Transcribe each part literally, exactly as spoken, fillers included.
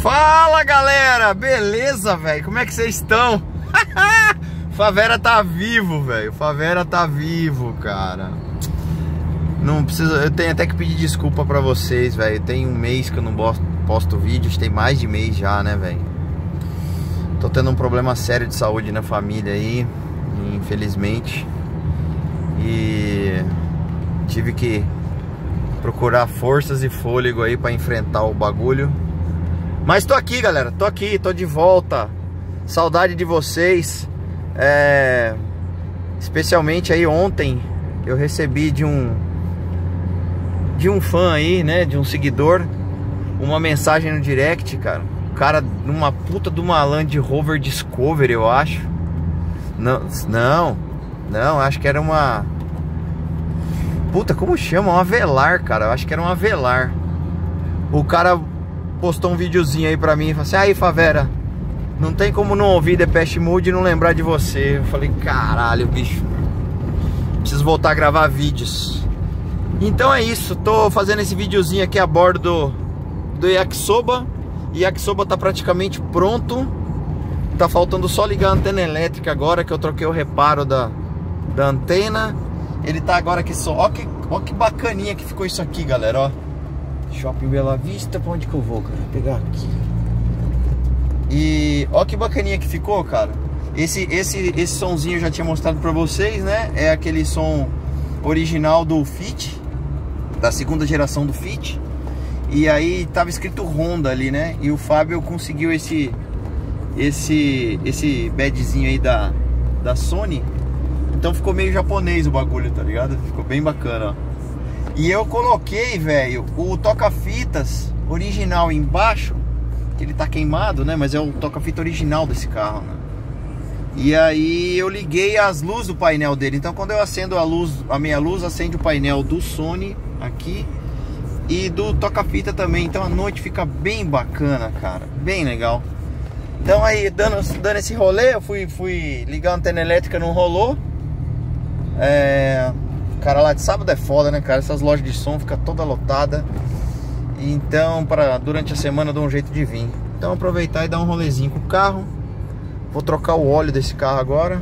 Fala galera, beleza, velho? Como é que vocês estão? Favera tá vivo, velho. Favera tá vivo, cara. Não precisa, eu tenho até que pedir desculpa pra vocês, velho. Tem um mês que eu não posto vídeos, tem mais de mês já, né, velho? Tô tendo um problema sério de saúde na família aí, infelizmente. E tive que procurar forças e fôlego aí pra enfrentar o bagulho. Mas tô aqui, galera, tô aqui, tô de volta. Saudade de vocês. É... Especialmente aí ontem eu recebi de um de um fã aí, né, de um seguidor, uma mensagem no direct, cara. O cara numa puta de uma Land Rover Discovery, eu acho. Não, não, não, acho que era uma... Puta, como chama? Um Avelar, cara. Eu acho que era um Avelar. O cara postou um videozinho aí pra mim e falou assim: aí, Favera, não tem como não ouvir Depeche Mode e não lembrar de você. Eu falei: caralho, bicho, preciso voltar a gravar vídeos. Então é isso, tô fazendo esse videozinho aqui a bordo do, do Yakisoba. Yakisoba tá praticamente pronto. Tá faltando só ligar a antena elétrica agora, que eu troquei o reparo da, da antena. Ele tá agora aqui só. Ó que, ó que bacaninha que ficou isso aqui, galera, ó. Shopping Bela Vista, pra onde que eu vou, cara? Vou pegar aqui. E ó que bacaninha que ficou, cara. Esse, esse, esse somzinho eu já tinha mostrado pra vocês, né? É aquele som original do Fit, da segunda geração do Fit. E aí tava escrito Honda ali, né? E o Fábio conseguiu esse Esse Esse badzinho aí da, da Sony. Então ficou meio japonês o bagulho, tá ligado? Ficou bem bacana, ó. E eu coloquei, velho, o toca-fitas original embaixo, que ele tá queimado, né? Mas é o toca-fita original desse carro, né? E aí eu liguei as luzes do painel dele. Então quando eu acendo a luz, a minha luz acende o painel do Sony aqui e do toca-fita também. Então a noite fica bem bacana, cara, bem legal. Então aí, dando, dando esse rolê, eu fui, fui ligar a antena elétrica, não rolou. É... Cara, lá de sábado é foda, né, cara? Essas lojas de som ficam toda lotada. Então, para durante a semana eu dou um jeito de vir. Então, aproveitar e dar um rolezinho com o carro. Vou trocar o óleo desse carro agora.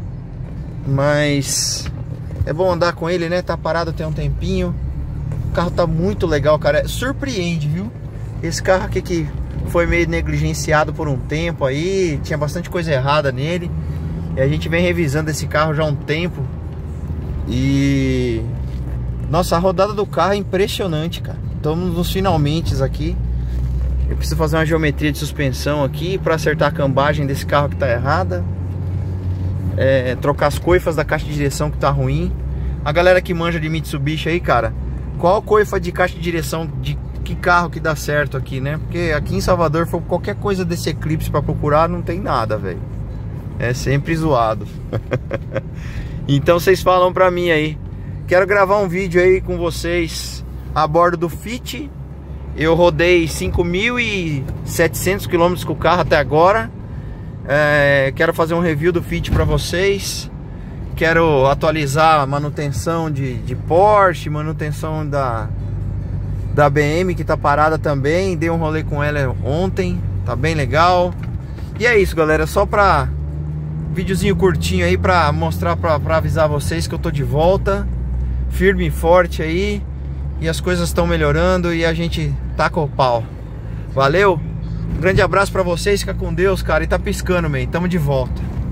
Mas é bom andar com ele, né? Tá parado tem um tempinho. O carro tá muito legal, cara. Surpreende, viu? Esse carro aqui que foi meio negligenciado por um tempo aí. Tinha bastante coisa errada nele. E a gente vem revisando esse carro já há um tempo. E... Nossa, a rodada do carro é impressionante, cara. Estamos nos finalmente aqui. Eu preciso fazer uma geometria de suspensão aqui para acertar a cambagem desse carro que tá errada. É, trocar as coifas da caixa de direção que tá ruim. A galera que manja de Mitsubishi aí, cara, qual coifa de caixa de direção de que carro que dá certo aqui, né? Porque aqui em Salvador, for qualquer coisa desse Eclipse para procurar, não tem nada, velho. É sempre zoado. Então vocês falam pra mim aí. Quero gravar um vídeo aí com vocês a bordo do Fit. Eu rodei cinco mil e setecentos quilômetros com o carro até agora. é, Quero fazer um review do Fit pra vocês. Quero atualizar a manutenção de, de Porsche, manutenção da, da B M que tá parada também. Dei um rolê com ela ontem, tá bem legal. E é isso, galera, só pra... videozinho curtinho aí pra mostrar, pra, pra avisar vocês que eu tô de volta, firme e forte aí. E as coisas estão melhorando e a gente taca o pau. Valeu? Um grande abraço pra vocês, fica com Deus, cara. E tá piscando, man. Tamo de volta.